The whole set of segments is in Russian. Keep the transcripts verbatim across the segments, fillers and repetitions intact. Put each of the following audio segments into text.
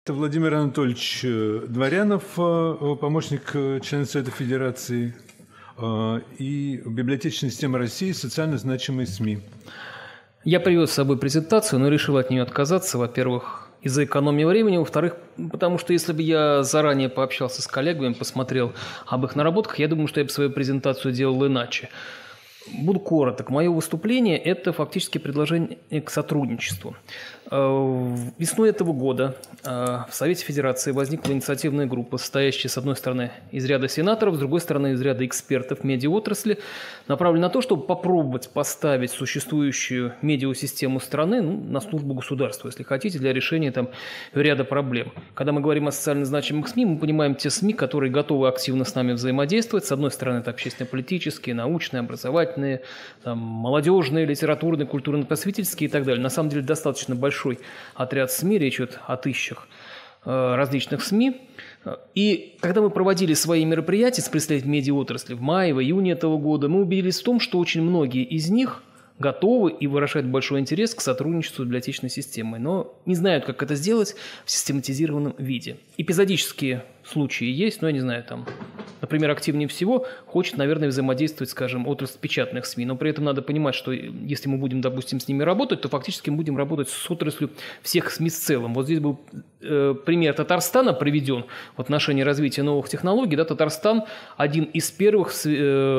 Это Владимир Анатольевич Дворянов, помощник члена Совета Федерации, и библиотечная система России, социально значимые СМИ. Я привез с собой презентацию, но решил от нее отказаться, во-первых, из-за экономии времени, во-вторых, потому что если бы я заранее пообщался с коллегами, посмотрел об их наработках, я думаю, что я бы свою презентацию делал иначе. Буду короток. Мое выступление – это фактически предложение к сотрудничеству. Весной этого года в Совете Федерации возникла инициативная группа, состоящая, с одной стороны, из ряда сенаторов, с другой стороны, из ряда экспертов медиаотрасли, направленная на то, чтобы попробовать поставить существующую медиасистему страны ну, на службу государству, если хотите, для решения там, ряда проблем. Когда мы говорим о социально значимых СМИ, мы понимаем те СМИ, которые готовы активно с нами взаимодействовать. С одной стороны, это общественно-политические, научные, образовательные, там, молодежные, литературные, культурно-просветительские и так далее. На самом деле, достаточно большой отряд СМИ, речь идет о тысячах э, различных СМИ. И когда мы проводили свои мероприятия с представителями медиаотрасли в мае, в июне этого года, мы убедились в том, что очень многие из них готовы и выражают большой интерес к сотрудничеству с библиотечной системой, но не знают, как это сделать в систематизированном виде. Эпизодические случаи есть, но я не знаю, там, например, активнее всего хочет, наверное, взаимодействовать, скажем, отрасль печатных СМИ, но при этом надо понимать, что если мы будем, допустим, с ними работать, то фактически мы будем работать с отраслью всех СМИ в целом. Вот здесь был э, пример Татарстана приведен в отношении развития новых технологий. Да, Татарстан один из первых в,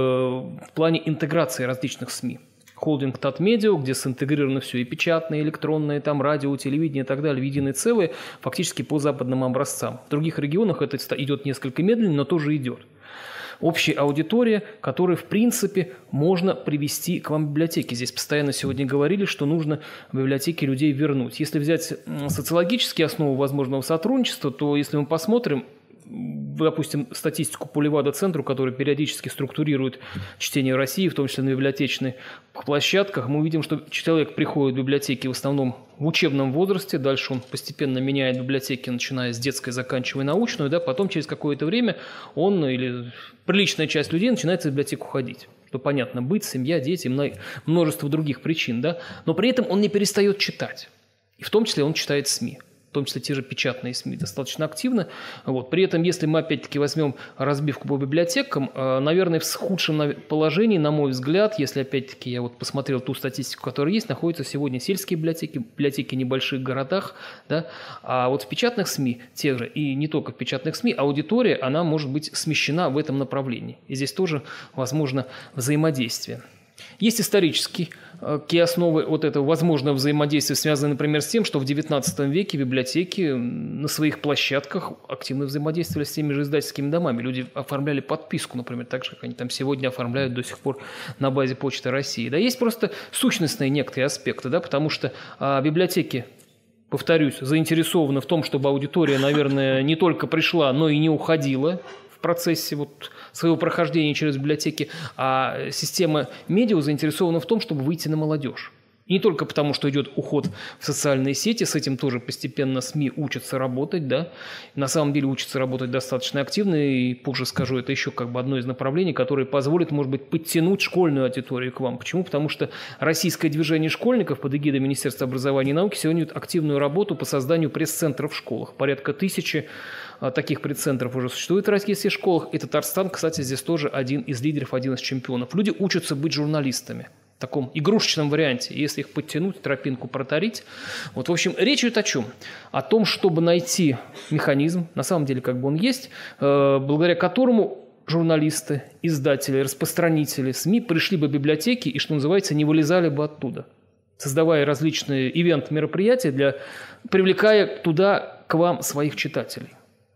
э, в плане интеграции различных СМИ. Холдинг Татмедиа, где синтегрировано все и печатное, и электронное, там радио, телевидение и так далее, в единое целое, фактически по западным образцам. В других регионах это идет несколько медленнее, но тоже идет. Общая аудитория, которую, в принципе, можно привести к вам в библиотеке. Здесь постоянно сегодня говорили, что нужно в библиотеке людей вернуть. Если взять социологические основы возможного сотрудничества, то если мы посмотрим, допустим, статистику по Левада-центру, который периодически структурирует чтение России, в том числе на библиотечных площадках, мы увидим, что человек приходит в библиотеки в основном в учебном возрасте, дальше он постепенно меняет библиотеки, начиная с детской, заканчивая научную, да, потом через какое-то время он или приличная часть людей начинает в библиотеку ходить. Что понятно, быт, семья, дети, множество других причин, да, но при этом он не перестает читать. И в том числе он читает СМИ. В том числе те же печатные СМИ, достаточно активно. Вот. При этом, если мы опять-таки возьмем разбивку по библиотекам, наверное, в худшем положении, на мой взгляд, если опять-таки я вот посмотрел ту статистику, которая есть, находятся сегодня сельские библиотеки, библиотеки в небольших городах, да? А вот в печатных СМИ, тех же, и не только в печатных СМИ, аудитория, она может быть смещена в этом направлении. И здесь тоже возможно взаимодействие. Есть исторические основы вот этого возможного взаимодействия, связанные, например, с тем, что в девятнадцатом веке библиотеки на своих площадках активно взаимодействовали с теми же издательскими домами. Люди оформляли подписку, например, так же, как они там сегодня оформляют до сих пор на базе Почты России. Да, есть просто сущностные некоторые аспекты, да, потому что а, библиотеки, повторюсь, заинтересованы в том, чтобы аудитория, наверное, не только пришла, но и не уходила в процессе вот своего прохождения через библиотеки, а система медиа заинтересована в том, чтобы выйти на молодежь. И не только потому, что идет уход в социальные сети, с этим тоже постепенно СМИ учатся работать, да, на самом деле учатся работать достаточно активно, и позже скажу, это еще как бы одно из направлений, которое позволит, может быть, подтянуть школьную аудиторию к вам. Почему? Потому что российское движение школьников под эгидой Министерства образования и науки сегодня ведет активную работу по созданию пресс-центров в школах. Порядка тысячи таких пресс-центров уже существует в российских школах, и Татарстан, кстати, здесь тоже один из лидеров, один из чемпионов. Люди учатся быть журналистами. В таком игрушечном варианте, если их подтянуть, тропинку протарить. Вот, в общем, речь идет о чем? О том, чтобы найти механизм, на самом деле как бы он есть, э, благодаря которому журналисты, издатели, распространители СМИ пришли бы в библиотеки и, что называется, не вылезали бы оттуда, создавая различные ивент-мероприятия, для, привлекая туда к вам своих читателей.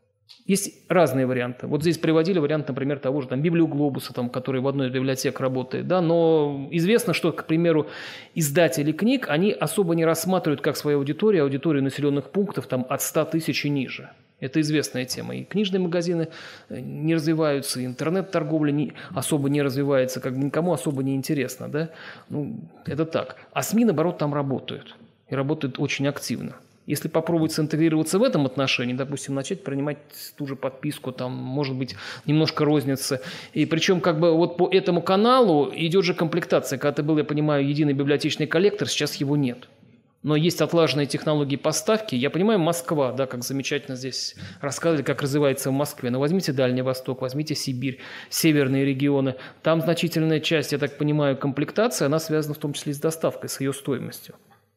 Есть разные варианты. Вот здесь приводили вариант, например, того же там, Библиоглобуса, там, который в одной из библиотек работает. Да? Но известно, что, к примеру, издатели книг, они особо не рассматривают как свою аудиторию, аудиторию населенных пунктов там, от ста тысяч и ниже. Это известная тема. И книжные магазины не развиваются, и интернет-торговля не, особо не развивается, как бы никому особо не интересно. Да? Ну, это так. А СМИ, наоборот, там работают. И работают очень активно. Если попробовать синтегрироваться в этом отношении, допустим, начать принимать ту же подписку, там, может быть, немножко розницы. И причем как бы вот по этому каналу идет же комплектация. Когда-то был, я понимаю, единый библиотечный коллектор, сейчас его нет. но есть отлаженные технологии поставки. Я понимаю, Москва, да, как замечательно здесь рассказывали, как развивается в Москве. Но возьмите Дальний Восток, возьмите Сибирь, северные регионы. Там значительная часть, я так понимаю, комплектации, она связана в том числе и с доставкой, с ее стоимостью.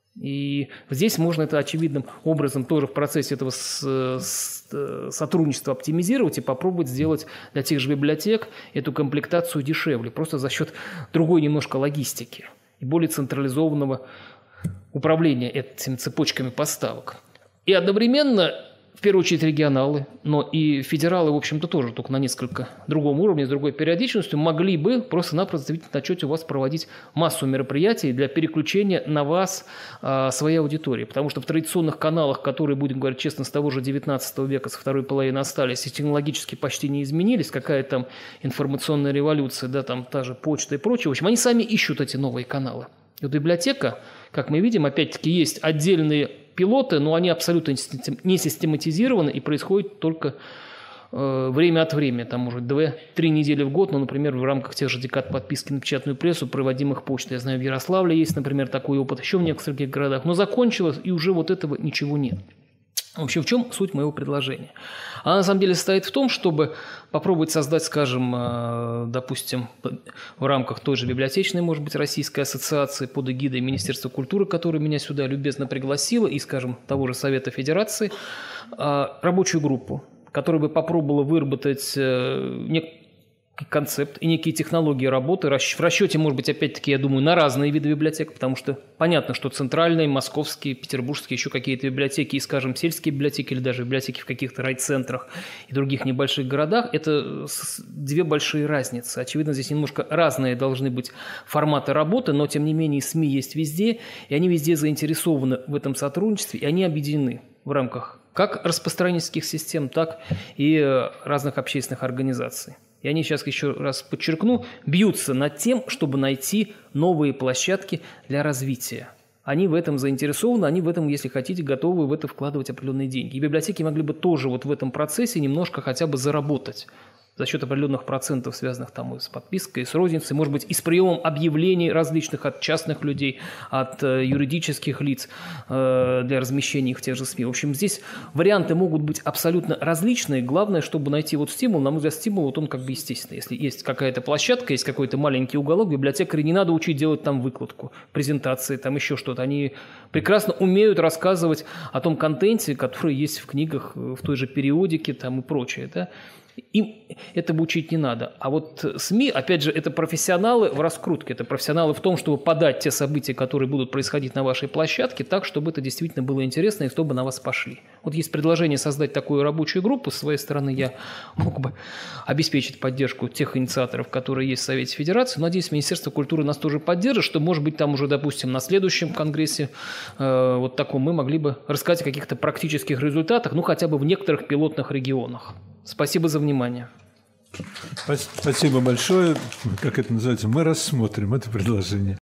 И здесь можно это очевидным образом тоже в процессе этого с, с, сотрудничества оптимизировать и попробовать сделать для тех же библиотек эту комплектацию дешевле, просто за счет другой немножко логистики и более централизованного управления этими цепочками поставок. И одновременно, в первую очередь, регионалы, но и федералы, в общем-то, тоже, только на несколько другом уровне, с другой периодичностью, могли бы просто-напросто начать у вас проводить массу мероприятий для переключения на вас а, своей аудитории. Потому что в традиционных каналах, которые, будем говорить честно, с того же девятнадцатого века, со второй половины остались, и технологически почти не изменились, какая там информационная революция, да, там та же почта и прочее, в общем, они сами ищут эти новые каналы. И вот библиотека, как мы видим, опять-таки есть отдельные пилоты, но они абсолютно не систематизированы и происходят только э, время от времени, там, может, две-три недели в год, ну, например, в рамках тех же декад подписки на печатную прессу, проводимых почтой. Я знаю, в Ярославле есть, например, такой опыт, еще в нескольких городах, но закончилось, и уже вот этого ничего нет. В общем, в чем суть моего предложения? Она на самом деле состоит в том, чтобы попробовать создать, скажем, допустим, в рамках той же библиотечной, может быть, Российской ассоциации под эгидой Министерства культуры, которое меня сюда любезно пригласило, и, скажем, того же Совета Федерации, рабочую группу, которая бы попробовала выработать некий концепт и некие технологии работы в расчете, может быть, опять-таки, я думаю, на разные виды библиотек, потому что понятно, что центральные, московские, петербургские, еще какие-то библиотеки, и, скажем, сельские библиотеки или даже библиотеки в каких-то райцентрах и других небольших городах – это две большие разницы. Очевидно, здесь немножко разные должны быть форматы работы, но, тем не менее, СМИ есть везде, и они везде заинтересованы в этом сотрудничестве, и они объединены в рамках как распространительских систем, так и разных общественных организаций. И они сейчас, еще раз подчеркну, бьются над тем, чтобы найти новые площадки для развития. Они в этом заинтересованы, они в этом, если хотите, готовы в это вкладывать определенные деньги. И библиотеки могли бы тоже вот в этом процессе немножко хотя бы заработать за счет определенных процентов, связанных там и с подпиской, и с розницей, может быть, и с приемом объявлений различных от частных людей, от э, юридических лиц э, для размещения их в тех же СМИ. В общем, здесь варианты могут быть абсолютно различные. Главное, чтобы найти вот стимул, на мой взгляд, стимул, вот он как бы естественный. Если есть какая-то площадка, есть какой-то маленький уголок, библиотекари не надо учить делать там выкладку, презентации, там еще что-то. Они прекрасно умеют рассказывать о том контенте, который есть в книгах, в той же периодике там и прочее, да. Им этого учить не надо. А вот СМИ, опять же, это профессионалы в раскрутке, это профессионалы в том, чтобы подать те события, которые будут происходить на вашей площадке, так, чтобы это действительно было интересно и чтобы на вас пошли. Вот есть предложение создать такую рабочую группу. С своей стороны я мог бы обеспечить поддержку тех инициаторов, которые есть в Совете Федерации. Надеюсь, Министерство культуры нас тоже поддержит, что, может быть, там уже, допустим, на следующем конгрессе э, вот таком мы могли бы рассказать о каких-то практических результатах, ну, хотя бы в некоторых пилотных регионах. Спасибо за внимание. Спасибо большое. Как это называется? Мы рассмотрим это предложение.